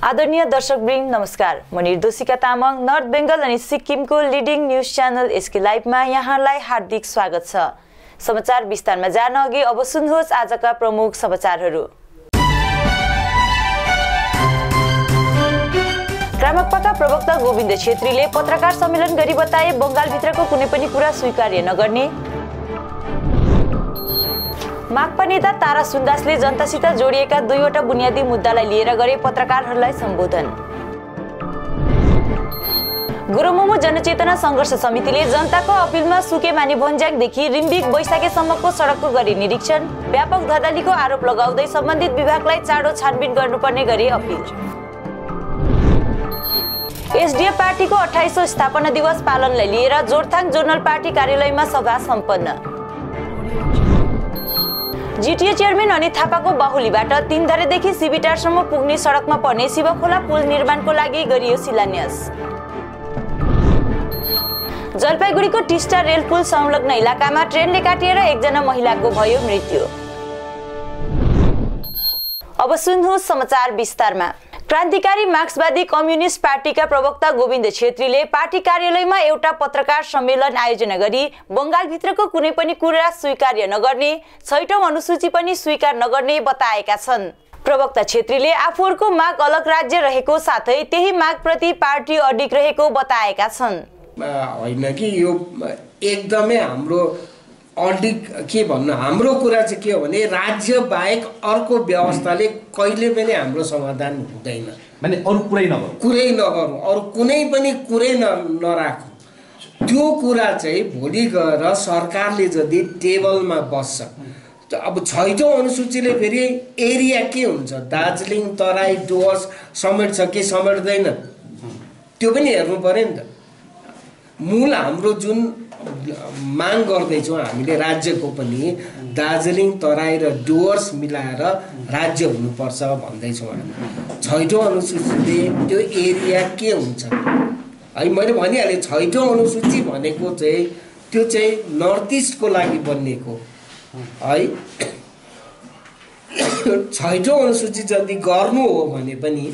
आदरणीय दर्शकवृन्द नमस्कार। म निर्दोषिका तामाङ नर्थ बेंगल अनि सिक्किमको लिडिङ न्यूज च्यानल एसके लाइभमा यहाँलाई हार्दिक स्वागत छ। समाचार विस्तारमा जान अघि अब सुन्नुहोस् आजका प्रमुख समाचारहरू। क्रामकपाका प्रवक्ता गोविन्द छेत्रीले पत्रकार सम्मेलन गरी बताए बंगालभित्रको कुनै पनि कुरा स्वीकार्य नगर्ने। माकपा नेता तारा सुन्दासले जनतासित जोडिएका दुईवटा बुनियादी मुद्दालाई लिएर गरे पत्रकारहरूलाई सम्बोधन। गुरुमोमो जनचेतना संघर्ष समितिले जनताको अपिलमा सुकेमानी भन्ज्याङदेखि रिम्बिक बैशाखेसम्मको सडकको गरी निरीक्षण। व्यापक धडालीको आरोप लगाउँदै सम्बन्धित विभागलाई चाँडो छानबिन गर्नुपर्ने गरी अपिल। एसडीएफ पार्टीको 28औं स्थापना दिवस पालनलाई लिएर जोरथाङ जोनल पार्टी कार्यालयमा सभा सम्पन्न। जीटीए चेयरम्यान अनित थापाको बाहुलीबाट तीनधरेदेखि सिबिटारसम्म पुग्ने सडकमा पर्ने शिवखोला पुल निर्माणको लागि गरियो शिलान्यास। जलपाइगुडीको टिस्टा रेल पुल संलग्न इलाकामा ट्रेनले काटिएर एकजना महिलाको भयो मृत्यु। अब सुन्नुहोस् समाचार विस्तारमा। क्रान्तिकारी मार्क्सवादी कम्युनिस्ट पार्टीका प्रवक्ता गोविन्द छेत्रीले पार्टी कार्यालयमा एउटा पत्रकार सम्मेलन आयोजना गरी बंगालभित्रको कुनै पनि कुरा स्वीकार्य नगर्ने, 6औं अनुसूची पनि स्वीकार नगर्ने बताएका छन्। प्रवक्ता छेत्रीले आफूहरूको माग अलग राज्य रहेको साथै त्यही मागप्रति पार्टी अडिग रहेको बताएका छन्। होइन कि यो एकदमै हाम्रो अडिग के भन्नु, हाम्रो कुरा चाहिँ के हो भने राज्य बाहेक अर्को व्यवस्थाले कहिले पनि हाम्रो समाधान हुँदैन। माने अरु कुरै नगरौँ, अरु कुनै पनि कुरै नराखौँ। त्यो कुरा चाहिँ भोलि गएर सरकारले यदि टेबलमा बस्छ, अब 6औं अनुसूचीले फेरि एरिया के हुन्छ, दार्जिलिङ तराई डुवर्स समेट्छ कि समेट्दैन त्यो पनि हेर्नु पर्यो नि त। मूल हाम्रो जुन माग गर्दैछौँ हामीले राज्यको पनि दार्जिलिङ तराई र डुवर्स मिलाएर राज्य हुनुपर्छ भन्दैछौँ हामी। 6औं अनुसूचीले त्यो एरिया के हुन्छ है, मैले भनिहालेँ 6औं अनुसूची भनेको चाहिँ त्यो चाहिँ नर्थ इस्टको लागि बनिएको है। 6औं अनुसूची जति गर्नु हो भने पनि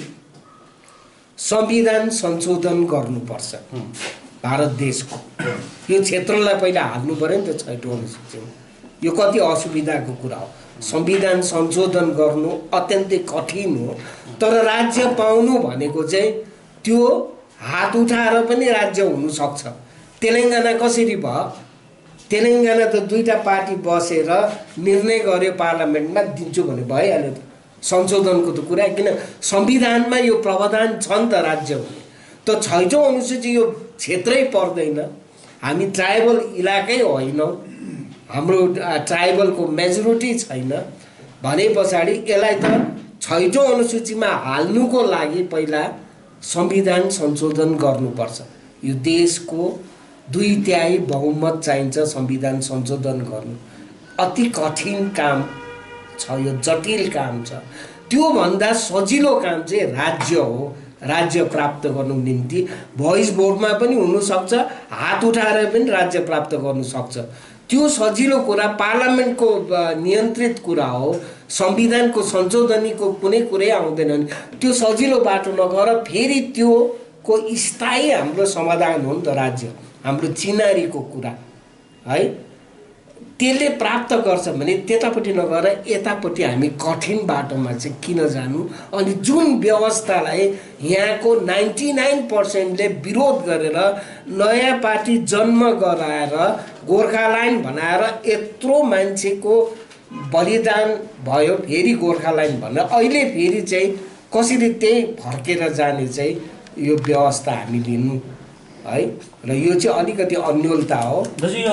संविधान संशोधन गर्नुपर्छ भारत देशको। यो क्षेत्रलाई पहिला हाल्नु पर्यो नि त 6औं अनुसूचीमा। यो कति असुविधाको कुरा हो। संविधान संशोधन गर्नु अत्यन्तै कठिन हो, तर राज्य पाउनु भनेको चाहिँ त्यो हात उठाएर पनि राज्य हुनसक्छ। तेलङ्गाना कसरी भयो? तेलङ्गाना त दुईटा पार्टी बसेर निर्णय गर्यो पार्लियामेन्टमा दिन्छु भने भइहाल्यो त। संशोधनको त कुरा, किन संविधानमा यो प्रावधान छ नि त राज्य हुने। त 6औं अनुसूची यो क्षेत्रै पर्दैन, हामी ट्राइबल इलाकै होइनौँ, हाम्रो ट्राइबलको मेजोरिटी छैन भने पछाडि यसलाई त 6औं अनुसूचीमा हाल्नुको लागि पहिला संविधान संशोधन गर्नुपर्छ। यो देशको 2/3 बहुमत चाहिन्छ संविधान संशोधन गर्नु। अति कठिन काम छ, यो जटिल काम छ। त्योभन्दा सजिलो काम चाहिँ राज्य हो। राज्य प्राप्त गर्नु निम्ति भोइस भोटमा पनि हुनसक्छ, हात उठाएर पनि राज्य प्राप्त गर्नु सक्छ। त्यो सजिलो कुरा पार्लियामेन्टको नियन्त्रित कुरा हो। संविधानको संशोधनीको कुनै कुरै आउँदैन नि, त्यो सजिलो बाटो नगएर फेरि त्योको स्थायी हाम्रो समाधान हो नि त राज्य, हाम्रो चिनारीको कुरा है। त्यसले प्राप्त गर्छ भने त्यतापट्टि नगएर यतापट्टि हामी कठिन बाटोमा चाहिँ किन जानु। अनि जुन व्यवस्थालाई यहाँको 99%ले विरोध गरेर नयाँ पार्टी जन्म गराएर गोर्खाल्यान्ड बनाएर यत्रो मान्छेको बलिदान भयो, फेरि गोर्खाल्यान्ड भनेर अहिले फेरि चाहिँ कसरी त्यही फर्केर जाने चाहिँ यो व्यवस्था हामी लिनु है। र यो चाहिँ अलिकति अन्योलता हो।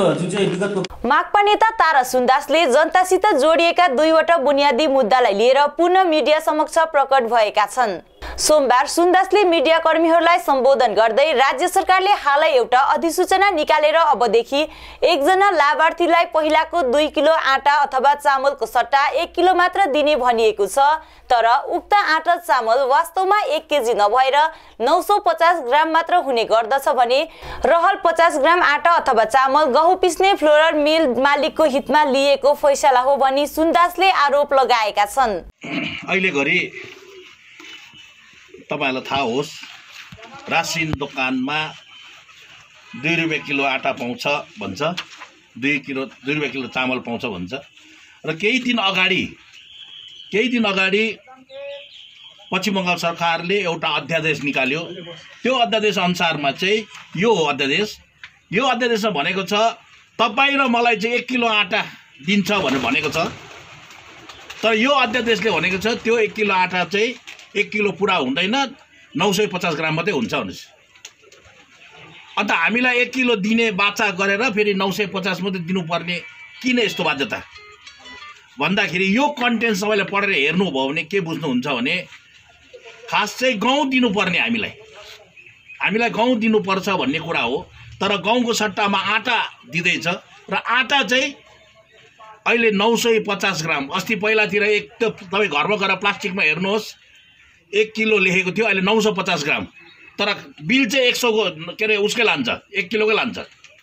माकपा नेता तारा सुन्दासले जनतासित जोडिएका दुईवटा बुनियादी मुद्दालाई लिएर पुनः मिडिया समक्ष प्रकट भएका छन्। सोमबार सुन्दासले मिडिया कर्मीहरूलाई सम्बोधन गर्दै राज्य सरकारले हालै एउटा अधिसूचना निकालेर अबदेखि एकजना लाभार्थीलाई पहिलाको 2 किलो आटा अथवा चामलको सट्टा 1 किलो मात्र दिने भनिएको छ। तर उक्त आटा चामल वास्तवमा 1 केजी नभएर 950 ग्राम मात्र हुने गर्दछ भने रहल 50 ग्राम आटा अथवा चामल गहुँ पिस्ने फ्लोरल मिल मालिकको हितमा लिएको फैसला हो भनी सुन्दासले आरोप लगाएका छन्। अहिले घरि तपाईहरुलाई थाहा होस् रासिन दोकानमा 2 रुपैयाँ किलो आटा पाउँछ भन्छ, 2 रुपैयाँ किलो चामल पाउँछ भन्छ। र केही दिन अगाडि पश्चिम बङ्गाल सरकारले एउटा अध्यादेश निकाल्यो। त्यो अध्यादेश अनुसारमा चाहिँ यो अध्यादेशमा भनेको छ तपाई र मलाई चाहिँ 1 किलो आटा दिन्छ भनेको छ। तर यो अध्यादेशले भनेको छ त्यो 1 किलो आटा चाहिँ 1 किलो पुरा हुँदैन, 950 ग्राम मात्रै हुन्छ भन्नुस्। अन्त हामीलाई 1 किलो दिने बाचा गरेर फेरि 950 मात्रै दिनुपर्ने किन यस्तो बाध्यता भन्दाखेरि यो कन्टेन्ट सबैले पढेर हेर्नुभयो भने के बुझ्नुहुन्छ भने खास चाहिँ गहुँ दिनुपर्ने हामीलाई गहुँ दिनुपर्छ भन्ने कुरा हो। तर गहुँको सट्टामा आटा दिँदैछ र आटा चाहिँ अहिले 950 ग्राम। अस्ति पहिलातिर तपाईँ घरमा गएर प्लास्टिकमा हेर्नुहोस् 1 किलो लेखेको थियो, अहिले 950 ग्राम। तर बिल चाहिँ 100 को के अरे उसकै लान्छ, 1 किलोकै लान्छ।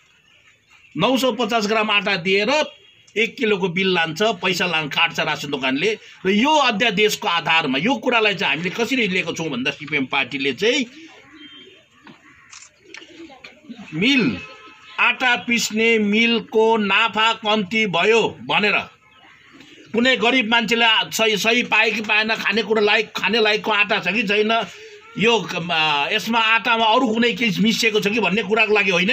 950 ग्राम आटा दिएर 1 किलोको बिल लान्छ, पैसा काट्छ रासन दोकानले। र यो अध्यादेशको आधारमा यो कुरालाई चाहिँ हामीले कसरी लिएको छौँ भन्दा सिपिएम पार्टीले चाहिँ मिल आटा पिस्ने मिलको नाफा कम्ती भयो भनेर कुनै गरिब मान्छेले सही पाए कि पाएन, खाने लायकको आटा छ कि छैन, यो यसमा आटामा अरू कुनै केही मिसिएको छ कि भन्ने कुराको लागि होइन।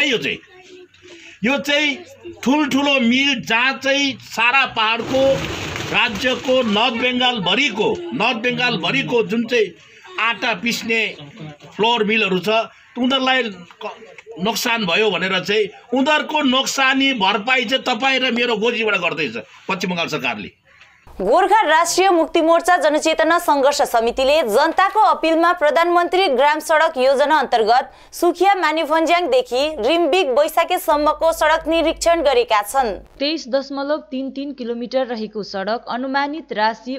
यो चाहिँ ठुल्ठुलो मिल जहाँ चाहिँ सारा पहाडको राज्यको नर्थ बेङ्गालभरिको जुन चाहिँ आटा पिस्ने फ्लोर मिलहरू छ उनीहरूलाई नोक्सान भयो भनेर चाहिँ उनीहरूको नोक्सानी भरपाई चाहिँ तपाईँ र मेरो गोजीबाट गर्दैछ पश्चिम बङ्गाल सरकारले। गोर्खा राष्ट्रिय मुक्ति मोर्चा जनचेतना संघर्ष समितिले जनताको अपिलमा प्रधानमन्त्री ग्राम सडक योजना अन्तर्गत सुखिया मानिभन्ज्याङदेखि रिम्बिक बैशाखेसम्मको सडक निरीक्षण गरेका छन्। 23.33 किलोमिटर रहेको सडक अनुमानित राशि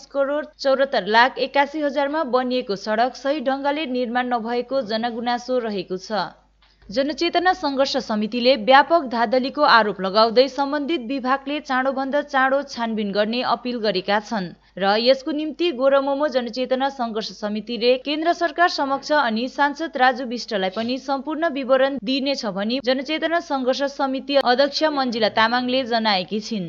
19,74,81,000 मा बनिएको सडक सही ढङ्गले निर्माण नभएको जनगुनासो रहेको छ। जनचेतना संघर्ष समितिले व्यापक धाँधलीको आरोप लगाउँदै सम्बन्धित विभागले चाँडोभन्दा चाँडो छानबिन गर्ने अपिल गरेका छन् र यसको निम्ति गोरमोमो जनचेतना संघर्ष समितिले केन्द्र सरकार समक्ष अनि सांसद राजु विष्टलाई पनि सम्पूर्ण विवरण दिनेछ भनी जनचेतना संघर्ष समिति अध्यक्ष मन्जिला तामाङले जनाएकी छिन्।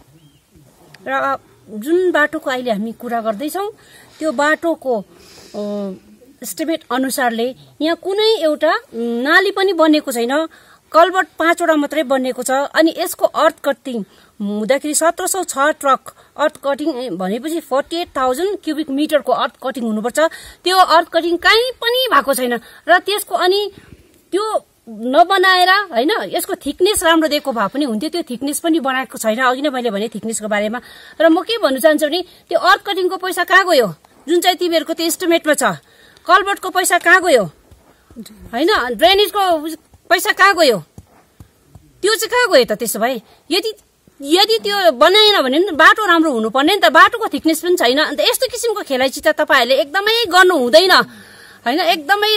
र जुन बाटोको अहिले हामी कुरा गर्दैछौँ त्यो बाटोको एस्टिमेट अनुसारले यहाँ कुनै एउटा नाली पनि बनेको छैन, कल्भर्ट 5 वटा मात्रै बनेको छ। अनि यसको अर्थ कटिङ हुँदाखेरि 1706 ट्रक अर्थ कटिङ भनेपछि 48,000 क्युबिक मिटरको अर्थ कटिङ हुनुपर्छ। त्यो अर्थ कटिङ कहीँ पनि भएको छैन र त्यसको अनि त्यो नबनाएर होइन यसको थिकनेस राम्रो दिएको भए पनि हुन्थ्यो, त्यो थिकनेस पनि बनाएको छैन। अघि नै मैले भने थिकनेसको बारेमा। र म के भन्नु चाहन्छु भने त्यो अर्थ कटिङको पैसा कहाँ गयो जुन चाहिँ तिमीहरूको त्यो एस्टिमेटमा छ? कल्भर्टको पैसा कहाँ गयो होइन? ड्रेनेजको पैसा कहाँ गयो? त्यो चाहिँ कहाँ गयो त? त्यसो भए यदि त्यो बनाएन भने बाटो राम्रो हुनुपर्ने नि त। बाटोको थिकनेस पनि छैन। अन्त यस्तो किसिमको खेलाइची त तपाईँहरूले एकदमै गर्नु हुँदैन होइन। एकदमै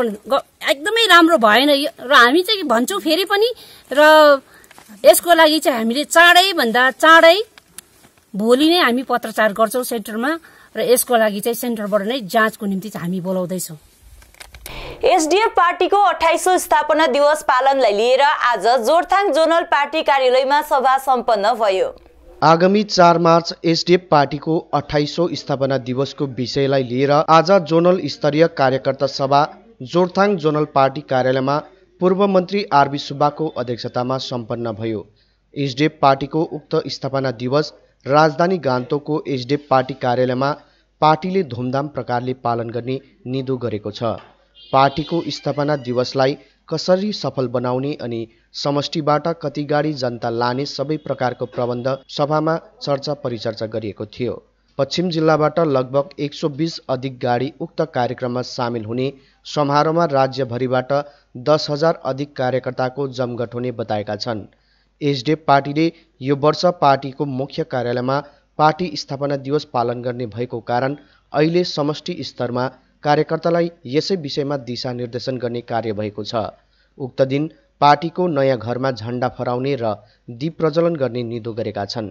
राम्रो भएन र हामी चाहिँ भन्छौँ फेरि पनि। र यसको लागि चाहिँ हामीले चाँडैभन्दा चाँडै भोलि नै हामी पत्रचार गर्छौँ सेन्टरमा र यसको लागि चाहिँ सेन्टरबाट नै जाँचको निम्ति चाहिँ हामी बोलाउँदैछौँ। एसडीएफ पार्टीको 28औं स्थापना दिवस पालनलाई लिएर आज जोरथाङ जोनल पार्टी कार्यालयमा सभा सम्पन्न भयो। आगामी 4 मार्च एसडीएफ पार्टीको 28औं स्थापना दिवसको विषयलाई लिएर आज जोनल स्तरीय कार्यकर्ता सभा जोरथाङ जोनल पार्टी कार्यालयमा पूर्व मन्त्री आरबी सुब्बाको अध्यक्षतामा सम्पन्न भयो। एसडीएफ पार्टीको उक्त स्थापना दिवस राजधानी गान्तोकको एसडीएफ पार्टी कार्यालयमा पार्टीले धुमधाम प्रकारले पालन गर्ने निधो गरेको छ। पार्टीको स्थापना दिवसलाई कसरी सफल बनाउने अनि समष्टिबाट कति गाडी जनता लाने सबै प्रकारको प्रबन्ध सभामा चर्चा परिचर्चा गरिएको थियो। पश्चिम जिल्लाबाट लगभग 120 अधिक गाडी उक्त कार्यक्रममा सामेल हुने, समारोहमा राज्यभरिबाट 10,000 अधिक कार्यकर्ताको जमघट हुने बताएका छन्। एसडीएफ पार्टीले यो वर्ष पार्टीको मुख्य कार्यालयमा पार्टी स्थापना दिवस पालन गर्ने भएको कारण अहिले समष्टि स्तरमा कार्यकर्तालाई यसै विषयमा दिशानिर्देशन गर्ने कार्य भएको छ। उक्त दिन पार्टीको नयाँ घरमा झण्डा फहराउने र दीप प्रज्वलन गर्ने निधो गरेका छन्।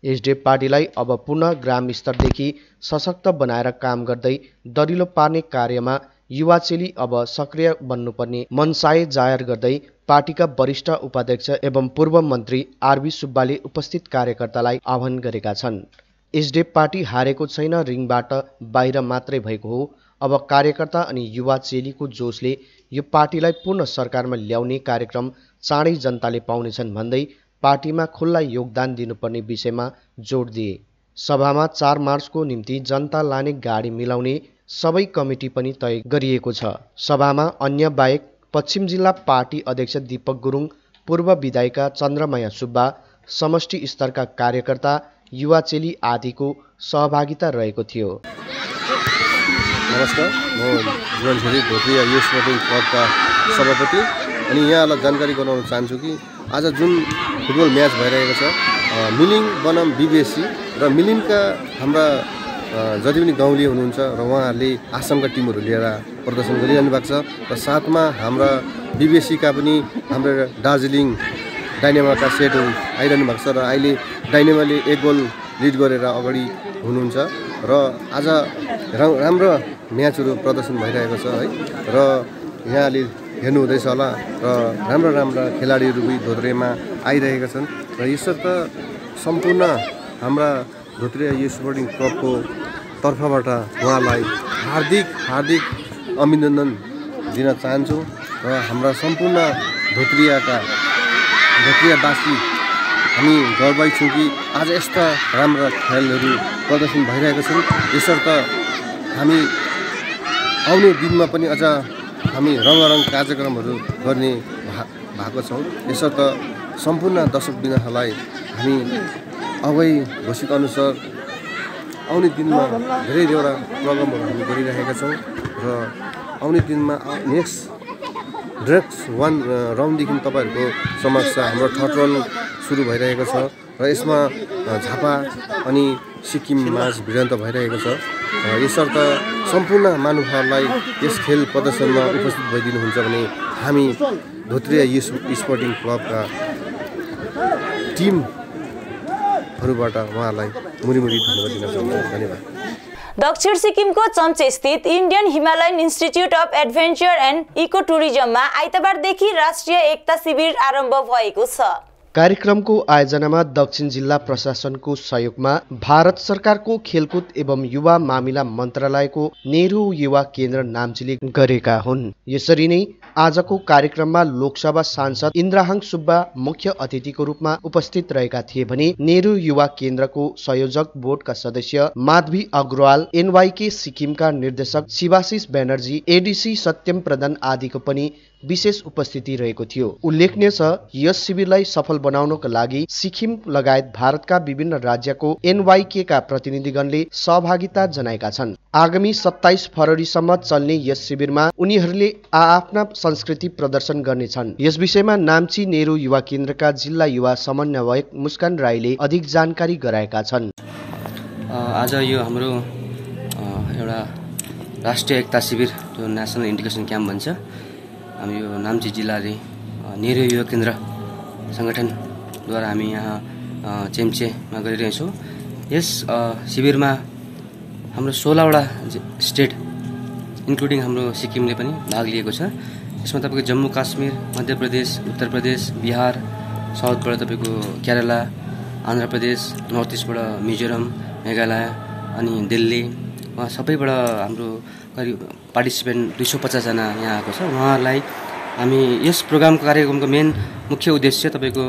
एसडिएफ पार्टीलाई अब पुनः ग्राम स्तरदेखि सशक्त बनाएर काम गर्दै दरिलो पार्ने कार्यमा युवा चेली अब सक्रिय बन्नुपर्ने मनसाय जाहेर गर्दै पार्टीका वरिष्ठ उपाध्यक्ष एवं पूर्व मन्त्री आरबी सुब्बाले उपस्थित कार्यकर्तालाई आह्वान गरेका छन्। एसडिएफ पार्टी हारेको छैन, रिङबाट बाहिर मात्रै भएको हो। अब कार्यकर्ता अनि युवा चेलीको जोशले यो पार्टीलाई पूर्ण सरकारमा ल्याउने कार्यक्रम चाँडै जनताले पाउनेछन् भन्दै पार्टीमा खुल्ला योगदान दिनुपर्ने विषयमा जोड दिए। सभामा 4 मार्चको निम्ति जनता लाने गाडी मिलाउने सबै कमिटी पनि तय गरिएको छ। सभामा अन्य बाहेक पश्चिम जिल्ला पार्टी अध्यक्ष दीपक गुरुङ, पूर्व विधायिका चन्द्रमाया सुब्बा, समष्टि स्तरका कार्यकर्ता, युवा चेली आदिको सहभागिता रहेको थियो। नमस्कार, म जीवनछोरी धोत्रिया युथ स्पोर्टिङ क्लबका सभापति अनि यहाँलाई जानकारी गराउन चाहन्छु कि आज जुन फुटबल म्याच भइरहेको छ मिलिङ बनाम बीबीएससी र मिलिङका हाम्रा जति पनि गाउँले हुनुहुन्छ र उहाँहरूले आसामका टिमहरू लिएर प्रदर्शन गरिरहनु भएको छ र साथमा हाम्रा बीबीएससीका पनि हाम्रो दार्जिलिङ डाइनेमाका सेटहरू आइरहनु भएको छ र अहिले डाइनेमाले 1 गोल लिड गरेर अगाडि हुनुहुन्छ र आज राम्रो म्याचहरू प्रदर्शन भइरहेको छ है र यहाँले हेर्नु हुँदैछ होला र राम्रा खेलाडीहरू पनि धोत्रेमा आइरहेका छन् र यसर्थ सम्पूर्ण हाम्रा धोत्रे युथ स्पोर्टिङ क्लबको तर्फबाट उहाँलाई हार्दिक अभिनन्दन दिन चाहन्छु र हाम्रा सम्पूर्ण धोत्रियावासी हामी गर्वै छौँ कि आज यस्ता राम्रा खेलहरू प्रदर्शन भइरहेका छन्। यसर्थ हामी आउने दिनमा पनि अझ हामी रङ्गारङ कार्यक्रमहरू गर्ने भएको छौँ। यसर्थ सम्पूर्ण दर्शकवृन्दहरूलाई हामी अघि घोषित अनुसार आउने दिनमा धेरैवटा प्रोग्रामहरू हामी गरिरहेका छौँ र आउने दिनमा नेक्स्ट ड्रेक्स 1 राउन्डदेखि तपाईँहरूको समक्ष हाम्रो 3rd राउन्ड सुरु भइरहेको छ र यसमा झापा अनि सिक्किम माझ भिडन्त भइरहेको छ। यसर्थ सम्पूर्ण महानुभावलाई यस खेल प्रदर्शनमा उपस्थित भइदिनुहुन्छ भने हामी धोत्रिया युथ स्पोर्टिङ क्लबका टिमहरूबाट उहाँलाई मुरी धन्यवाद दिन चाहन्छु। धन्यवाद। दक्षिण सिक्किमको चम्चे स्थित Indian Himalayan Institute of Adventure and Eco टुरिज्ममा आइतबारदेखि राष्ट्रिय एकता शिविर आरम्भ भएको छ। कार्यक्रमको आयोजनामा दक्षिण जिल्ला प्रशासनको सहयोगमा भारत सरकारको खेलकुद एवं युवा मामिला मन्त्रालयको नेहरू युवा केन्द्र नाम्चीले गरेका हुन्। यसरी नै आजको कार्यक्रममा लोकसभा सांसद इन्द्रहाङ सुब्बा मुख्य अतिथिको रूपमा उपस्थित रहेका थिए भने नेहरू युवा केन्द्रको संयोजक बोर्डका सदस्य माधवी अग्रवाल, एनवाईके सिक्किमका निर्देशक शिवाशिष ब्यानर्जी, एडिसी सत्यम प्रधान आदिको पनि विशेष उपस्थिति रहेको थियो। उल्लेखनीय छ यस शिविरलाई सफल बनाउनका लागि सिक्किम लगायत भारतका विभिन्न राज्यको एनवाईके का प्रतिनिधिगणले सहभागिता जनाएका छन्। आगामी 27 फरवरीसम्म चल्ने यस शिविरमा उनीहरूले आफ्ना संस्कृति प्रदर्शन गर्नेछन्। यस विषयमा नाम्ची नेहरू युवा केन्द्रका जिल्ला युवा समन्वयक मुस्कान राईले अधिक जानकारी गराएका छन्। आज यो हाम्रो एउटा राष्ट्रिय एकता शिविर जो नेसनल इन्टिग्रेसन क्याम्प भन्छ, हामी यो नाम्ची जिल्लाले नेहरू युवा केन्द्र सङ्गठनद्वारा हामी यहाँ चेम्चेमा गरिरहेछौँ। यस शिविरमा हाम्रो 16वटा स्टेट इन्क्लुडिङ हाम्रो सिक्किमले पनि भाग लिएको छ। यसमा तपाईँको जम्मू काश्मीर, मध्य प्रदेश, उत्तर प्रदेश, बिहार, साउथबाट तपाईँको केरला, आन्ध्र प्रदेश, नर्थ इस्टबाट मिजोरम, मेघालय अनि दिल्ली, उहाँ सबैबाट हाम्रो करिब पार्टिसिपेन्ट 250 जना यहाँ आएको छ। उहाँहरूलाई हामी यस प्रोग्रामको कार्यक्रमको मेन मुख्य उद्देश्य तपाईँको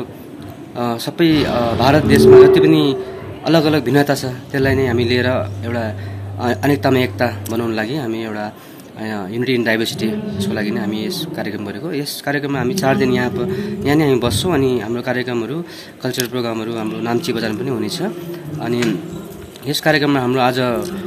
सबै भारत देशमा जति पनि अलग अलग भिन्नता छ त्यसलाई नै हामी लिएर एउटा अनेकतामा एकता बनाउन लागि हामी एउटा युनिटी इन डाइभर्सिटी यसको लागि नै हामी यस कार्यक्रम गरेको। यस कार्यक्रममा हामी 4 दिन यहाँ नै हामी बस्छौँ अनि हाम्रो कार्यक्रमहरू कल्चरल प्रोग्रामहरू हाम्रो नाम्ची बजारमा पनि हुनेछ। अनि यस कार्यक्रममा हाम्रो आज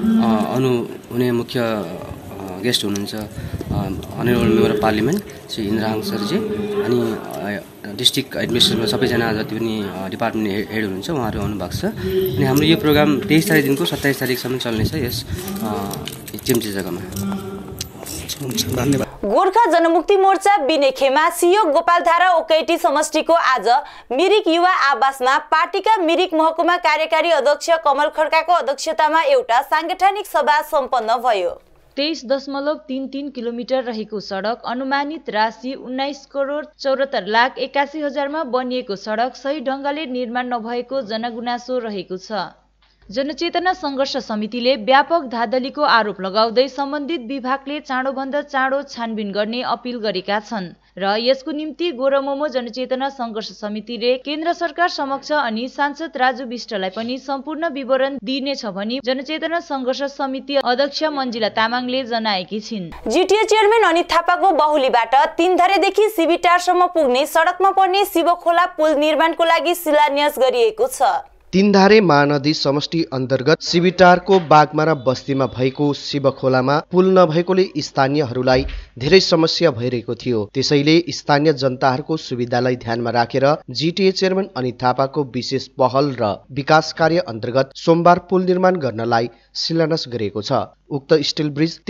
हुने मुख्य गेस्ट हुनुहुन्छ honourable member of parliament Shri Indrahang सरजी अनि डिस्ट्रिक्ट एडमिनिस्ट्रेसनमा सबैजना जति पनि डिपार्टमेन्ट हेड हुनुहुन्छ उहाँहरू आउनुभएको छ। अनि हाम्रो यो प्रोग्राम 23 तारिकदेखिको 27 तारिकसम्म चल्नेछ यस चेम्चे जग्गामा। धन्यवाद। गोर्खा जनमुक्ति मोर्चा बिने खेमा सियो गोपालधारा ओकैटी समष्टिको आज मिरिक युवा आवासमा पार्टीका मिरिक महकुमा कार्यकारी अध्यक्ष कमल खड्काको अध्यक्षतामा एउटा सांगठनिक सभा सम्पन्न भयो। 23.33 किलोमिटर रहेको सडक अनुमानित राशि 19,74,81,000 मा बनिएको सडक सही ढंगले निर्माण नभएको जनगुनासो रहेको छ। जनचेतना संघर्ष समितिले व्यापक धाँधलीको आरोप लगाउँदै सम्बन्धित विभागले चाँडोभन्दा चाँडो छानबिन गर्ने अपील गरेका छन् र यसको निम्ति गोरमोमो जनचेतना संघर्ष समितिले केन्द्र सरकार समक्ष अनि सांसद राजु विष्टलाई पनि सम्पूर्ण विवरण दिनेछ भनी जनचेतना संघर्ष समिति अध्यक्ष मन्जिला तामाङले जनाएकी छिन्। जिटिए चेयरम्यान अनित थापाको बाहुलीबाट तीनधरेदेखि शिविटारसम्म पुग्ने सडकमा पर्ने शिवखोला पुल निर्माणको लागि शिलान्यास गरिएको छ। तीनधारे महानदी समष्टि अन्तर्गत शिविटारको बागमारा बस्तीमा भएको शिवखोलामा पुल नभएकोले स्थानीयहरूलाई धेरै समस्या भइरहेको थियो। त्यसैले स्थानीय जनताहरूको सुविधालाई ध्यानमा राखेर जिटिए चेयरम्यान अनित थापाको विशेष पहल र विकास कार्य अन्तर्गत सोमबार पुल निर्माण गर्नलाई शिलान्यास गरेको छ। उक्त स्टिल ब्रिज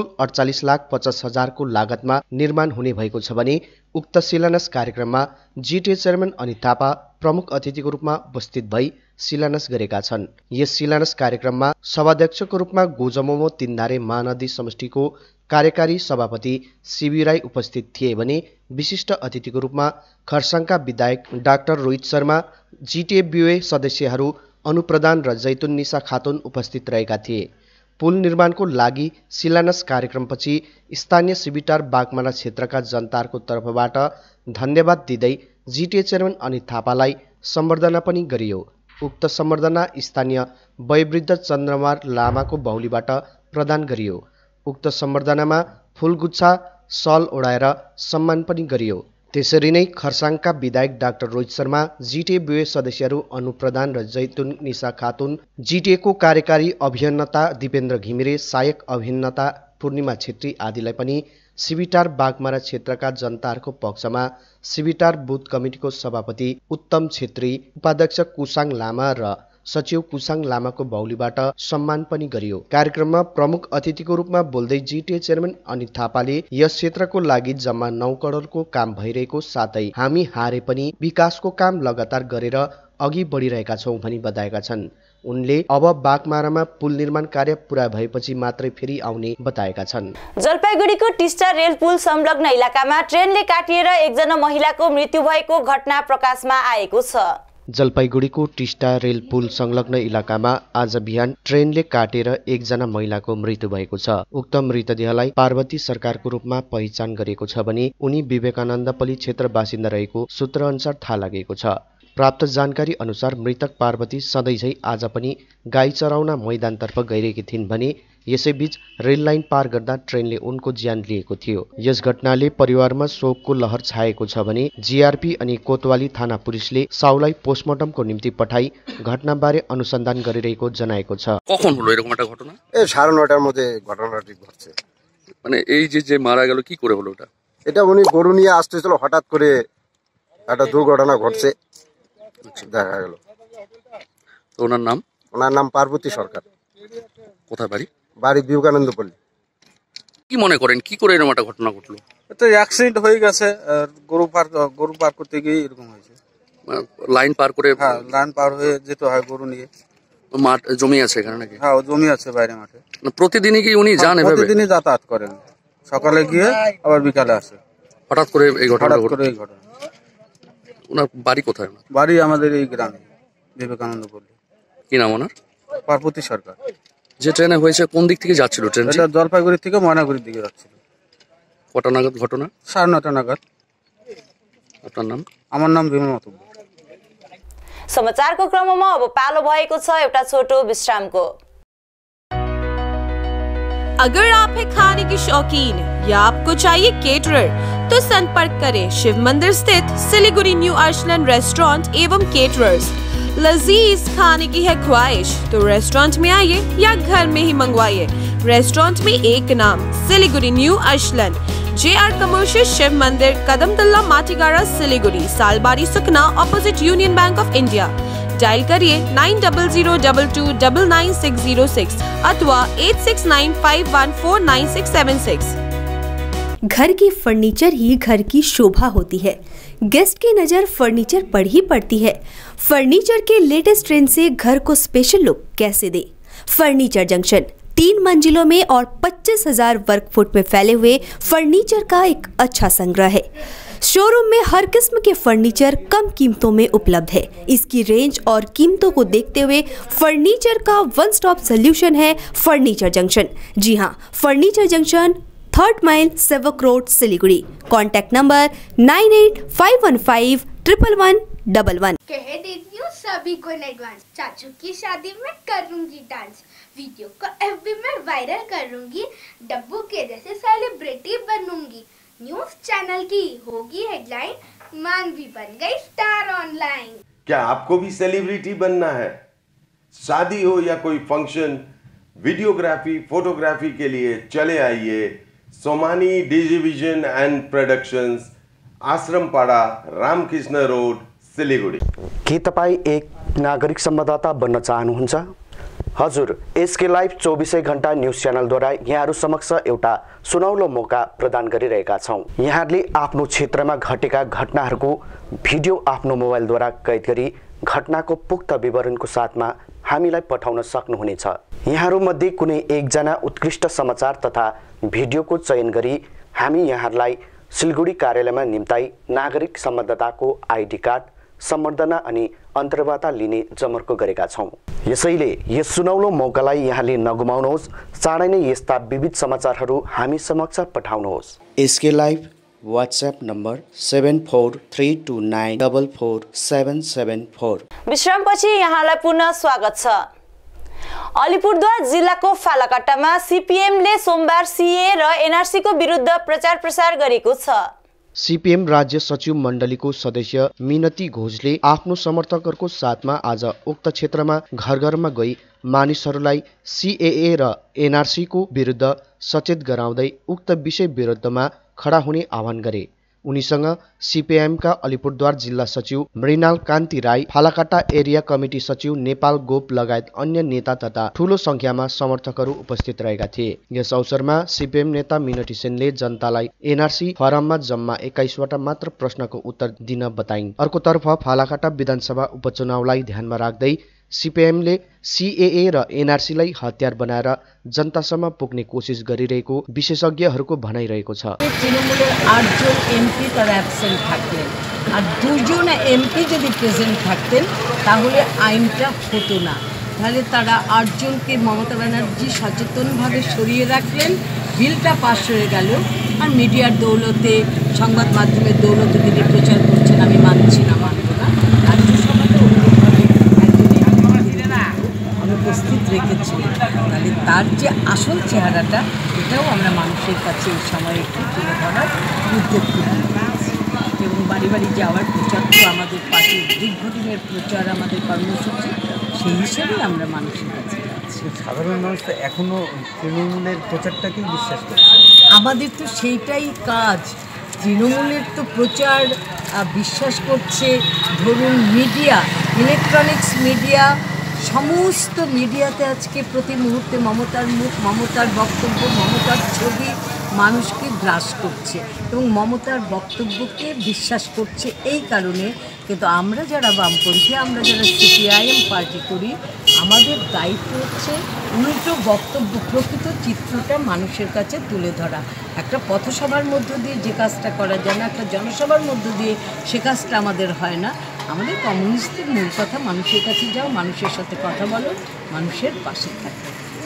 3,48,50,000 को लागतमा निर्माण हुने भएको छ भने उक्त शिलान्यास कार्यक्रममा जिटिए चेयरम्यान अनित थापा प्रमुख अतिथिको रूपमा उपस्थित भई शिलान्यास गरेका छन्। यस शिलान्यास कार्यक्रममा सभाध्यक्षको रूपमा गोजमोमो तीनधारे महानदी समष्टिको कार्यकारी सभापति सिबी राई उपस्थित थिए भने विशिष्ट अतिथिको रूपमा खरसाङका विधायक doctor Rohit Sharma, GTA BOA सदस्यहरू अनुप्रधान र जैतुन निसा खातुन उपस्थित रहेका थिए। पुल निर्माणको लागि शिलान्यास कार्यक्रमपछि स्थानीय शिविटार बागमारा क्षेत्रका जनताहरूको तर्फबाट धन्यवाद दिँदै जिटिए चेयरम्यान अनित थापालाई सम्बर्धना पनि गरियो। उक्त सम्बर्धना स्थानीय वयोवृद्ध चन्द्रमार लामाको बाहुलीबाट प्रदान गरियो। उक्त सम्बर्धनामा फूलगुच्छा सल ओढाएर सम्मान पनि गरियो। त्यसरी नै खरसाङका विधायक doctor Rohit Sharma, GTA BOA सदस्यहरू अनुप्रधान र जैतुन निसा खातुन, जिटिएको कार्यकारी अभियन्ता दिपेन्द्र घिमिरे, सहायक अभियन्ता पूर्णिमा छेत्री आदिलाई पनि शिविटार बागमारा क्षेत्रका जनताहरूको पक्षमा शिविटार बुथ कमिटीको सभापति उत्तम छेत्री, उपाध्यक्ष कुसाङ लामा र सचिव कुसाङ लामाको बाहुलीबाट सम्मान पनि गरियो। कार्यक्रममा प्रमुख अतिथिको रूपमा बोल्दै जिटिए चेयरम्यान अनित थापाले यस क्षेत्रको लागि जम्मा 9 करोडको काम भइरहेको साथै हामी हारे पनि विकासको काम लगातार गरेर अघि बढिरहेका छौं भनी बताएका छन्। उनले अब बागमारामा पुल निर्माण कार्य पूरा भएपछि मात्रै फेरि आउने बताएका छन्। जलपाइगुडीको टिस्टा रेल पुल संलग्न इलाकामा ट्रेनले काटिएर एकजना महिलाको मृत्यु भएको घटना प्रकाशमा आएको छ। जलपाइगुडीको टिस्टा रेल पुल संलग्न इलाकामा आज बिहान ट्रेनले काटेर एकजना महिलाको मृत्यु भएको छ। उक्त मृतदेहलाई पार्वती सरकारको रूपमा पहिचान गरेको छ भने उनी विवेकानन्दपल्ली क्षेत्र बासिन्दा रहेको सूत्र अनुसार थाहा लागेको छ। प्राप्त जानकारी अनुसार मृतक पार्वती सधैँझै आज पनि गाई चराउन मैदानतर्फ गइरहेकी थिइन् भने यसैबीच रेल लाइन पार गर्दा ट्रेनले उनको ज्यान लिएको थियो। यस घटनाले परिवारमा शोकको लहर छाएको छ भने जिआरपी अनि कोतवाली थाना पुलिसले साउलाई पोस्टमार्टमको निम्ति पठाई घटनाबारे अनुसन्धान गरिरहेको जनाएको छ। কখন হলো এরকম একটা ঘটনা? এই 9:30টার মধ্যে ঘটনাটি ঘটছে। মানে এই যে মারা গেল কি করে হলো ওটা? এটা উনি গরু নিয়ে আসতেছিল, হঠাৎ করে একটা দুর্ঘটনা ঘটছে দেখা গেল। তো ওনার নাম? ওনার নাম পার্বতী সরকার। কোথায় বাড়ি? বাড়ি বিবেকানন্দপল্লী। কি মনে করেন কি করে এরকম একটা ঘটনা ঘটলো? এটা অ্যাক্সিডেন্ট হয়ে গেছে, গরু পার করতে গিয়ে এরকম হয়েছে। লাইন পার করে? হ্যাঁ, লাইন পার হয়ে যেতে হয় গরু নিয়ে। মাঠ জমি আছে এখানে নাকি? হ্যাঁ, জমি আছে বাইরে মাঠে। প্রতিদিনই কি উনি যান এভাবে? প্রতিদিনই যাতায়াত করেন, সকালে গিয়ে আবার বিকালে আসে। হঠাৎ করে এই ঘটনা ঘটে। ওনার বাড়ি কোথায়? বাড়ি আমাদের এই গ্রামে বিবেকানন্দপল্লী। কি নাম ওনার? পার্বতী সরকার। যে ট্রেনে হয়েছে কোন দিক থেকে যাচ্ছিল ট্রেন? এটা জলপাইগুড়ি থেকে ময়নাগুড়ির দিকে যাচ্ছিল। কটা নাগাদ ঘটনা? 9:30 নাগাদ। আপনার নাম? আমার नाम विमल महतो। समाचारको क्रममा अब पालो भएको छ एउटा छोटो विश्रामको। अगर आप है खाने की शौकीन या आपको चाहिए केटरर तो संपर्क करें शिव मंदिर स्थित सिलीगुड़ी न्यू अर्शलन रेस्टोरेंट एवं केटरर्स। लजीज खाने की है ख्वाहिश तो रेस्टोरेंट में आइए या घर में ही मंगवाइए। रेस्टोरेंट में एक नाम Siliguri new Arsalan, JR commercial Shiv Mandir, Kadamtala Matigara Siliguri, Salbari Sukna opposite Union Bank of India. Dial करिए 9002299606 अथवा 8695149676। घर की फर्नीचर ही घर की शोभा होती है। गेस्ट की नज़र फर्नीचर पर ही पड़ती है। फर्नीचर के लेटेस्ट ट्रेंड से घर को स्पेशल लुक कैसे दे। फर्नीचर जंक्शन 3 मंजिलों में और 25,000 वर्ग फुट में फैले हुए फर्नीचर का एक अच्छा संग्रह है। शोरूम में हर किस्म के फर्नीचर कम कीमतों में उपलब्ध है। इसकी रेंज और कीमतों को देखते हुए फर्नीचर का वन स्टॉप सोल्यूशन है फर्नीचर जंक्शन। जी हाँ, Furniture Junction 3rd mile Sevoke road Siliguri. Contact number 9851511111। कह देती हूँ सभी को इन एडवांस, चाचू की शादी में करूँगी डांस, वीडियो को FB में वायरल करूँगी, डब्बू के जैसे सेलिब्रिटी बनूंगी, न्यूज चैनल की होगी हेडलाइन, मानवी बन गई स्टार ऑनलाइन। क्या आपको भी सेलिब्रिटी बनना है? शादी हो या कोई फंक्शन, वीडियोग्राफी फोटोग्राफी के लिए चले आइए Somani Digivision and productions, Ashrampara, Ramakrishna road, Siliguri. के तपाईँ एक नागरिक संवाददाता बन्न चाहनुहुन्छ? हजुर, एसके लाइभ 24 घण्टा न्यूज च्यानलद्वारा यहाँहरू समक्ष एउटा सुनौलो मौका प्रदान गरिरहेका छौँ। यहाँहरूले आफ्नो क्षेत्रमा घटेका घटनाहरूको भिडियो आफ्नो मोबाइलद्वारा कैद गरी घटनाको पुख्त विवरणको साथमा हामीलाई पठाउन सक्नुहुनेछ। यहाँहरूमध्ये कुनै एकजना उत्कृष्ट समाचार तथा भिडियोको चयन गरी हामी यहाँहरूलाई सिलगढी कार्यालयमा निम्ताई नागरिक संवाददाताको आइडी कार्ड, सम्बर्धना अनि अन्तर्वार्ता लिने जमर्को गरेका छौँ। यसैले यस सुनौलो मौकालाई यहाँले नगुमाउनुहोस्। चाँडै नै यस्ता विविध समाचारहरू हामी समक्ष पठाउनुहोस्। SK live WhatsApp number 7432944774। विश्रामपछि यहाँलाई पुनः स्वागत छ। अलिपुरद्वार जिल्लाको फालाकाटामा सीपीएमले सोमबार सीए र एनआरसी को विरुद्ध प्रचार प्रसार गरेको छ। सीपीएम राज्य सचिव मण्डलीको सदस्य मिनती घोषले आफ्नो समर्थकहरूको साथमा आज उक्त क्षेत्रमा घर घरमा गई मानिसहरूलाई सीएए र एनआरसी को विरुद्ध सचेत गराउँदै उक्त विषय विरुद्धमा खडा हुने आह्वान गरे। उनीसँग सीपीएमका अलिपुरद्वार जिल्ला सचिव मृणाल कान्ति राई, फालाकाटा एरिया कमिटी सचिव नेपाल गोप लगायत अन्य नेता तथा ठूलो संख्यामा समर्थकहरू उपस्थित रहेका थिए। यस अवसरमा सीपीएम नेता मिनती सेनले जनतालाई एनआरसी फरममा जम्मा 21 वटा मात्र प्रश्नको उत्तर दिन बताइन्। अर्कोतर्फ फालाकाटा विधानसभा उपचुनावलाई ध्यानमा राख्दै सीपीएमले सीएए र एनआरसीलाई हतियार बनाएर जनतासम्म पुग्ने कोसिस गरिरहेको विशेषज्ञहरूको भनाइरहेको छ। তৃণমূলের 8 জন এমপি তারা অ্যাবসেন্ট থাকতেন, আর 2 জন এমপি যদি প্রেজেন্ট থাকতেন তাহলে আইনটা হতো না। তাহলে তারা 8 জনকে মমতা ব্যানার্জি সচেতনভাবে সরিয়ে রাখলেন, বিলটা পাস হয়ে গেল। আর মিডিয়ার দৌলতে, সংবাদ মাধ্যমের দৌলতে তিনি প্রচার করছেন, আমি মানছি না, মানব না। উপস্থিত রেখেছিলেন, তাহলে তার যে আসল চেহারাটা এটাও আমরা মানুষের কাছে এই সময়ে একটু তুলে ধরার উদ্যোগ করেছি। এবং বাড়ি বাড়ি যাওয়ার প্রচার তো আমাদের পার্টির দীর্ঘদিনের প্রচার, আমাদের কর্মসূচি, সেই হিসেবেই আমরা মানুষের কাছে যাচ্ছি। সাধারণ মানুষ তো এখনও তৃণমূলের প্রচারটাকেই বিশ্বাস করছে। আমাদের তো সেইটাই কাজ। তৃণমূলের তো প্রচার বিশ্বাস করছে। ধরুন মিডিয়া, ইলেকট্রনিক্স মিডিয়া, সমস্ত মিডিয়াতে আজকে প্রতি মুহূর্তে মমতার মুখ, মমতার বক্তব্য, মমতার ছবি মানুষকে গ্রাস করছে এবং মমতার বক্তব্যকে বিশ্বাস করছে। এই কারণে কিন্তু আমরা যারা বামপন্থী, আমরা যারা সিপিআইএম পার্টি করি, আমাদের দায়িত্ব হচ্ছে উল্টো বক্তব্য, প্রকৃত চিত্রটা মানুষের কাছে তুলে ধরা। একটা পথসভার মধ্য দিয়ে যে কাজটা করা যায় না, একটা জনসভার মধ্য দিয়ে সে কাজটা আমাদের হয় না। আমাদের কমিউনিস্টদের মূল কথা, মানুষের কাছে যাও, মানুষের সাথে কথা বলো, মানুষের পাশে থাকো।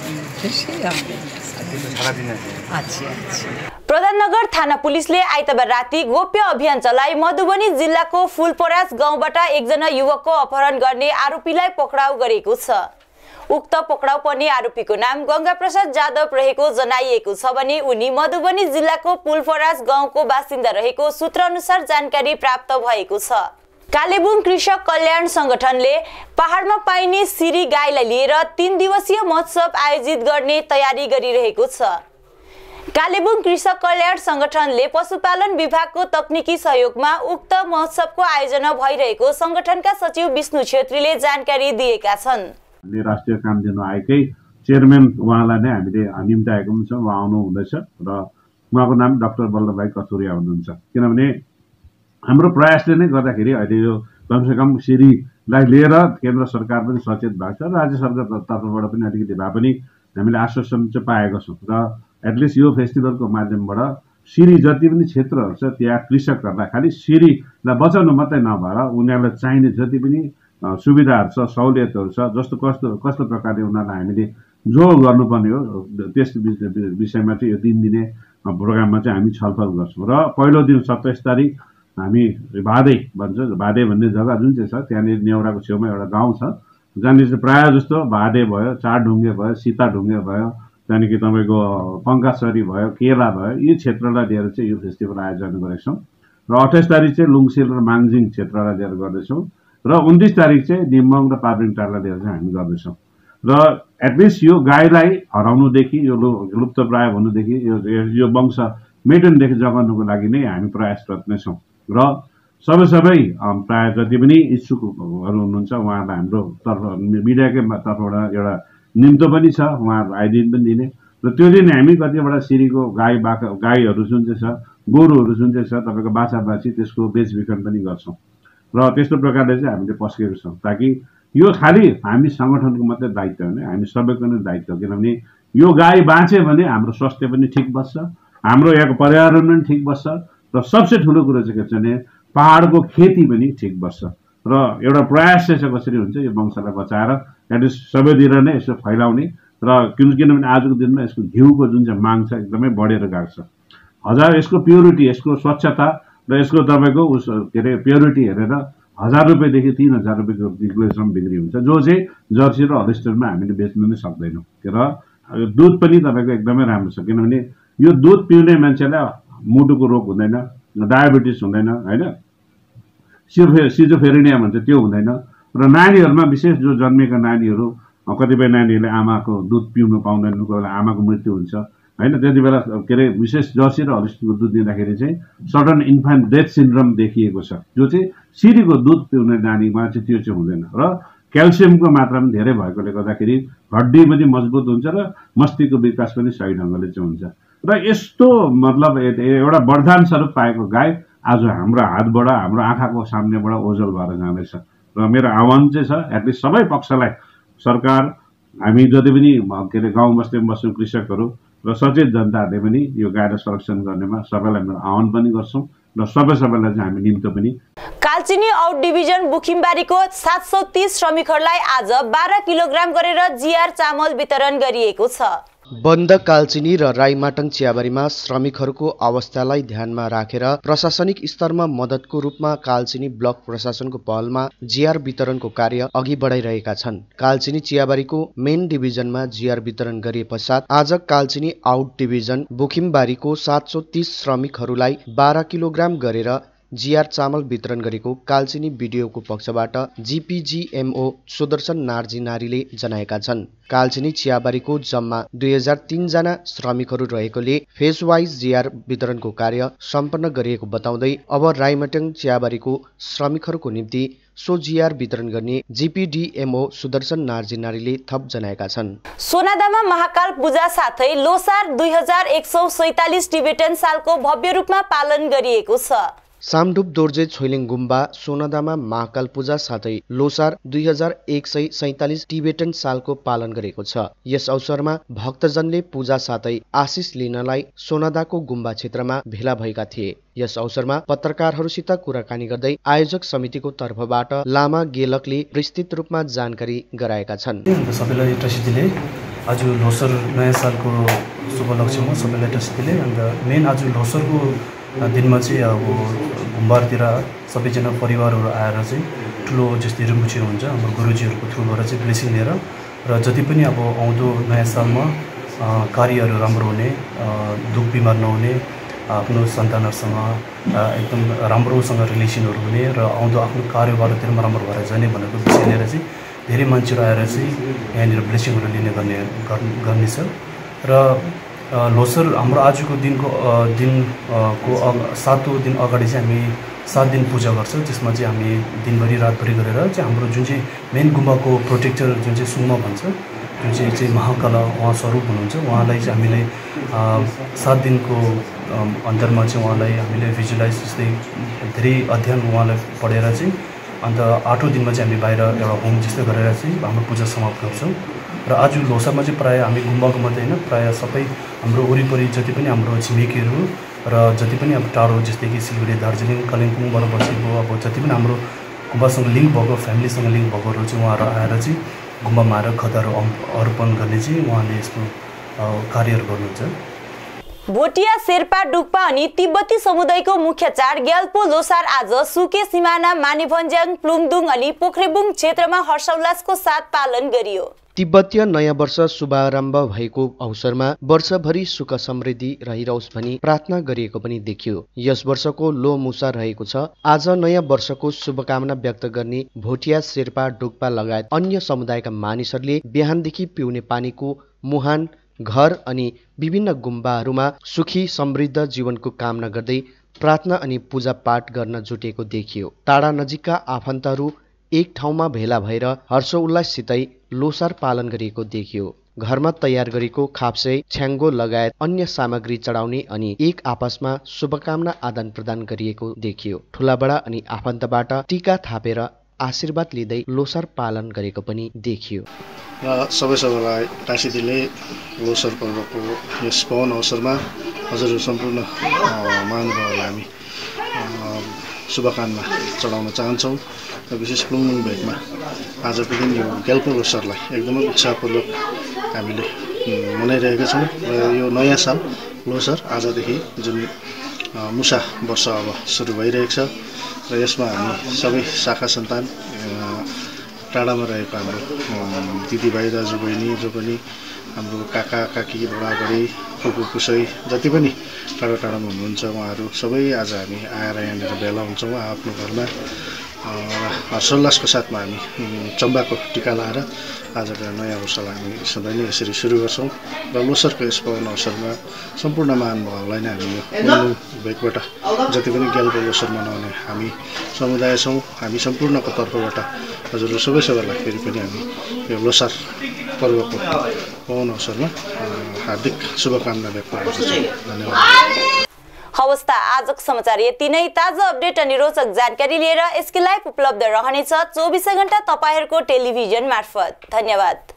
प्रधाननगर थाना पुलिसले आइतबार राति गोप्य अभियान चलाई मधुबनी जिल्लाको फूलपरास गाउँबाट एकजना युवकको अपहरण गर्ने आरोपीलाई पक्राउ गरेको छ। उक्त पक्राउ पर्ने आरोपीको नाम गंगा प्रसाद जादव रहेको जनाइएको छ भने उनी मधुबनी जिल्लाको फूलपरास गाउँको बासिन्दा रहेको सूत्र अनुसार जानकारी प्राप्त भएको छ। कालेबुङ कृषक कल्याण संगठनले पहाडमा पाइने सिरी गाईलाई लिएर 3 दिवसीय महोत्सव आयोजित गर्ने तयारी गरिरहेको छ। कालेबुङ कृषक कल्याण संगठनले पशुपालन विभागको तकनिकी सहयोगमा उक्त महोत्सवको आयोजना भइरहेको संगठनका सचिव विष्णु छेत्रीले जानकारी दिएका छन्। राष्ट्रिय कामधेनु आयोगकै चेयरम्यान उहाँलाई नै हामीले निम्ताएको छौँ, उहाँ आउनु हुँदैछ र उहाँको नाम डाक्टर बल्लभभाइ कथुरिया हुनुहुन्छ। किनभने हाम्रो प्रयासले नै गर्दाखेरि अहिले यो कमसेकम सिरीलाई लिएर केन्द्र सरकार पनि सचेत भएको छ र राज्य सरकार तर्फबाट पनि अलिकति भए पनि हामीले आश्वासन चाहिँ पाएका छौँ र एटलिस्ट यो फेस्टिभलको माध्यमबाट सिरी जति पनि क्षेत्रहरू छ त्यहाँ कृषकहरूलाई खालि सिरीलाई बचाउनु मात्रै नभएर उनीहरूलाई चाहिने जति पनि सुविधाहरू छ सहुलियतहरू छ जस्तो कस्तो प्रकारले उनीहरूलाई हामीले जो गर्नुपर्ने हो त्यस विषयमा चाहिँ यो 3 दिने प्रोग्राममा चाहिँ हामी छलफल गर्छौँ र पहिलो दिन 27 तारिक हामी भादे भन्छ भादे भन्ने जग्गा जुन चाहिँ छ त्यहाँनिर नेउराको छेउमा एउटा गाउँ छ जहाँनिर चाहिँ प्रायः जस्तो भादे भयो चारढुङ्गे भयो सीताढुङ्गे भयो त्यहाँदेखि तपाईँको पङ्कासरी भयो केला भयो यी क्षेत्रलाई लिएर चाहिँ यो फेस्टिभल आयोजना गरेका छौँ र 28 तारिक चाहिँ लुङसेल र माङजिङ क्षेत्रलाई लिएर गर्दैछौँ र 29 तारिक चाहिँ निम्बङ र पाब्रिङटारलाई लिएर चाहिँ हामी गर्दैछौँ र एटलिस्ट यो गाईलाई हराउनुदेखि यो लुप्तप्राय हुनुदेखि यो वंश मेन्टेनदेखि जोगाउनुको लागि नै हामी प्रयासरत नै छौँ र सबै प्रायः जति पनि इच्छुकहरू हुनुहुन्छ उहाँहरूलाई हाम्रो तर्फ मिडियाकै तर्फबाट एउटा निम्तो पनि छ उहाँहरू आइदिन पनि दिने र त्यो दिन हामी कतिवटा सिरीको गाईहरू जुन चाहिँ छ गोरुहरू जुन चाहिँ छ तपाईँको बाछा त्यसको बेचबिखन पनि गर्छौँ र त्यस्तो प्रकारले चाहिँ हामीले पस्केको छौँ ताकि यो खालि हामी सङ्गठनको मात्रै दायित्व होइन हामी सबैको नै दायित्व किनभने यो गाई बाँच्यो भने हाम्रो स्वास्थ्य पनि ठिक बस्छ हाम्रो यहाँको पर्यावरण पनि ठिक बस्छ र सबसे ठुलो कुरो चाहिँ के छ भने पहाडको खेती पनि ठिक बस्छ र एउटा प्रयास चाहिँ कसरी हुन्छ यो वंशलाई बचाएर एटलिस्ट सबैतिर नै यसो फैलाउने र किनभने आजको दिनमा यसको घिउको जुन चाहिँ माग छ एकदमै बढेर गएको छ यसको प्युरिटी यसको स्वच्छता र यसको तपाईँको के अरे प्युरिटी हेरेर 1000 रुपियाँदेखि 3000 रुपियाँको किलोसम्म बिक्री हुन्छ जो चाहिँ जर्सी र हलिस्टरमा हामीले बेच्नु नै सक्दैनौँ र दुध पनि तपाईँको एकदमै राम्रो छ किनभने यो दुध पिउने मान्छेलाई मुटुको रोग हुँदैन डायबिटिस हुँदैन होइन सिजोफेरेनिया भन्छ त्यो हुँदैन र नानीहरूमा विशेष जो जन्मेका नानीहरू कतिपय नानीहरूले आमाको दुध पिउनु पाउँदैन कोही बेला आमाको मृत्यु हुन्छ होइन त्यति बेला के अरे विशेष जर्सी र हलिस्टको दुध दिँदाखेरि चाहिँ सडन इन्फेन्ट डेथ सिन्ड्रोम देखिएको छ जो चाहिँ सिरीको दुध पिउने नानीमा चाहिँ त्यो चाहिँ हुँदैन र क्याल्सियमको मात्रा पनि धेरै भएकोले गर्दाखेरि हड्डी पनि मजबुत हुन्छ र मस्तिष्कको विकास पनि सही ढङ्गले चाहिँ हुन्छ र यस्तो मतलब एउटा वरदान स्वरूप पाएको गाई आज हाम्रो हातबाट हाम्रो आँखाको सामनेबाट ओझल भएर जाँदैछ र मेरो आह्वान चाहिँ छ एटलिस्ट सबै पक्षलाई सरकार हामी जति पनि के अरे गाउँ बस्तीमा बस्ने कृषकहरू र सचेत जनताहरूले पनि यो गाईलाई संरक्षण गर्नेमा सबैलाई मेरो आह्वान पनि गर्छौँ र सबैलाई चाहिँ हामी निम्तो पनि कालचिनी आउट डिभिजन बुखिमबारीको 730 श्रमिकहरूलाई आज 12 किलोग्राम गरेर जिआर चामल वितरण गरिएको छ। बन्द कालचिनी र राईमाटङ चियाबारीमा श्रमिकहरूको अवस्थालाई ध्यानमा राखेर प्रशासनिक स्तरमा मद्दतको रूपमा कालचिनी ब्लक प्रशासनको पहलमा जिआर वितरणको कार्य अघि बढाइरहेका छन्। कालचिनी चियाबारीको मेन डिभिजनमा जिआर वितरण गरिए पश्चात आज कालचिनी आउट डिभिजन बुखिमबारीको 730 श्रमिकहरूलाई 12 किलोग्राम गरेर जिआर चामल वितरण गरेको कालचिनी बिडिओको पक्षबाट जिपिजिएमओ सुदर्शन नार्जी नारीले जनाएका छन्। कालचिनी चियाबारीको जम्मा 2003 जना श्रमिकहरू रहेकोले फेज वाइज जिआर वितरणको कार्य सम्पन्न गरिएको बताउँदै अब राईमाटङ चियाबारीको श्रमिकहरूको निम्ति सो जिआर वितरण गर्ने जिपिडिएमओ सुदर्शन नार्जी नारीले थप जनाएका छन्। सोनादामा महाकाल पूजा साथै लोसार 2147 टिबेटन सालको भव्य रूपमा पालन गरिएको छ। सामडुप दोर्जे छोइलिङ गुम्बा सोनादामा महाकाल पूजा साथै लोसार 2147 टिबेटन सालको पालन गरेको छ। यस अवसरमा भक्तजनले पूजा साथै आशिष लिनलाई सोनादाको गुम्बा क्षेत्रमा भेला भएका थिए। यस अवसरमा पत्रकारहरूसित कुराकानी गर्दै आयोजक समितिको तर्फबाट लामा गेलकले विस्तृत रूपमा जानकारी गराएका छन्। सबैलाई ट्रस्टीले आज लोसर नयाँ सालको शुभ लक्ष्यमा सबैलाई ट्रस्टीले अन्त मेन आज लोसरको दिनमा चाहिँ अब घुम्बारतिर सबैजना परिवारहरू आएर चाहिँ ठुलो जस्तै रिम्बुचे हुन्छ हाम्रो गुरुजीहरूको थ्रुबाट चाहिँ ब्लेसिङ लिएर र जति पनि अब आउँदो नयाँ सालमा कार्यहरू राम्रो हुने दुख बिमार नहुने आफ्नो सन्तानहरूसँग एकदम राम्रोसँग रिलेसनहरू हुने र आउँदो आफ्नो कारोबारतिर राम्रो भएर जाने भनेको विषय लिएर चाहिँ धेरै मान्छेहरू आएर चाहिँ यहाँनिर ब्लेसिङहरू लिने गर्नेछ र लोसर हाम्रो आजको दिनको 7औं दिन अगाडि चाहिँ हामी 7 दिन पूजा गर्छौँ जसमा चाहिँ हामी दिनभरि रातभरि गरेर चाहिँ हाम्रो जुन चाहिँ मेन गुम्बाको प्रोटेक्टर जुन चाहिँ सुङमा भन्छ जुन चाहिँ महाकाल उहाँ स्वरूप हुनुहुन्छ उहाँलाई चाहिँ हामीले 7 दिनको अन्तरमा चाहिँ उहाँलाई हामीले भिजुलाइज जस्तै धेरै अध्ययन उहाँलाई पढेर चाहिँ अन्त 8औं दिनमा चाहिँ हामी बाहिर एउटा होम जस्तै गरेर चाहिँ हाम्रो पूजा समाप्त गर्छौँ। र आज लोसारमा चाहिँ प्रायः हामी गुम्बाको मात्रै होइन, प्रायः सबै हाम्रो वरिपरि जति पनि हाम्रो छिमेकीहरू र जति पनि अब टाढो जस्तै कि सिलगढी, दार्जिलिङ, कालिम्पोङबाट बसेको अब जति पनि हाम्रो गुम्बासँग लिङ्क भएको, फ्यामिलीसँग लिङ्क भएकोहरू चाहिँ उहाँहरू आएर चाहिँ गुम्बामा आएर खदाहरू अर्पण गर्ने चाहिँ उहाँले यस्तो कार्यहरू गर्नुहुन्छ। भोटिया, शेर्पा, डुक्पा अनि तिब्बती समुदायको मुख्य चाड ग्याल्पो लोसार आज सुके सिमाना, मानेभन्ज्याङ, प्लुङदुङ अनि पोख्रेबुङ क्षेत्रमा हर्षोल्लासको साथ पालन गरियो। तिब्बतीय नयाँ वर्ष शुभारम्भ भएको अवसरमा वर्षभरि सुख समृद्धि रहिरहोस् भनी प्रार्थना गरिएको पनि देखियो। यस वर्षको लो मुसा रहेको छ। आज नयाँ वर्षको शुभकामना व्यक्त गर्ने भोटिया, शेर्पा, डुक्पा लगायत अन्य समुदायका मानिसहरूले बिहानदेखि पिउने पानीको मुहान, घर अनि विभिन्न गुम्बाहरूमा सुखी समृद्ध जीवनको कामना गर्दै प्रार्थना अनि पूजा पाठ गर्न जुटेको देखियो। टाढा नजिकका आफन्तहरू एक ठाउँमा भेला भएर हर्षोल्लाससितै लोसार पालन गरिएको देखियो। घरमा तयार गरेको खाप्से, छ्याङ्गो लगायत अन्य सामग्री चढाउने अनि एक आपसमा शुभकामना आदान प्रदान गरिएको देखियो। ठुलाबडा अनि आफन्तबाट टीका थापेर आशीर्वाद लिँदै लोसार पालन गरेको पनि देखियो। र सबैलाई टाँसिदिले लोसार पर्वको यस पावन अवसरमा हजुरहरू सम्पूर्ण महानुभावहरूलाई हामी शुभकामना चढाउन चाहन्छौँ। र विशेष प्लुङदुङ भेगमा आजको दिन यो ग्याल्पो लोसारलाई एकदमै उत्साहपूर्वक हामीले मनाइरहेका छौँ। र यो नयाँ साल लोसार आजदेखि जुन मुसा वर्ष अब सुरु भइरहेको छ र यसमा हामी सबै शाखा सन्तान, टाढामा रहेको हाम्रो दिदीभाइ, दाजुबहिनी, जो पनि हाम्रो काका काकी, बुढाबुढी, फुपू पुसै जति पनि टाढा टाढामा हुनुहुन्छ उहाँहरू सबै आज हामी आएर यहाँनिर भेला हुन्छौँ आफ्नो घरमा। हर्षोल्लासको साथमा हामी चम्बाको टिका लाएर आजको नयाँ वर्षलाई हामी सधैँ नै यसरी सुरु गर्छौँ। र लोसारको यस पावन अवसरमा सम्पूर्ण महानुभावलाई नै हामी यो भेगबाट जति पनि ग्याल्पो लोसार मनाउने हामी समुदाय छौँ, हामी सम्पूर्णको तर्फबाट हजुरहरू सबैलाई फेरि पनि हामी यो लोसार पर्वको पावन अवसरमा हार्दिक शुभकामना व्यक्त गर्दछौँ। धन्यवाद। हवस् त, आजको समाचार यति नै। ताजा अपडेट अनि रोचक जानकारी लिएर एसके लाइभ उपलब्ध रहनेछ 24 घण्टा तपाईहरूको टेलिभिजन मार्फत। धन्यवाद।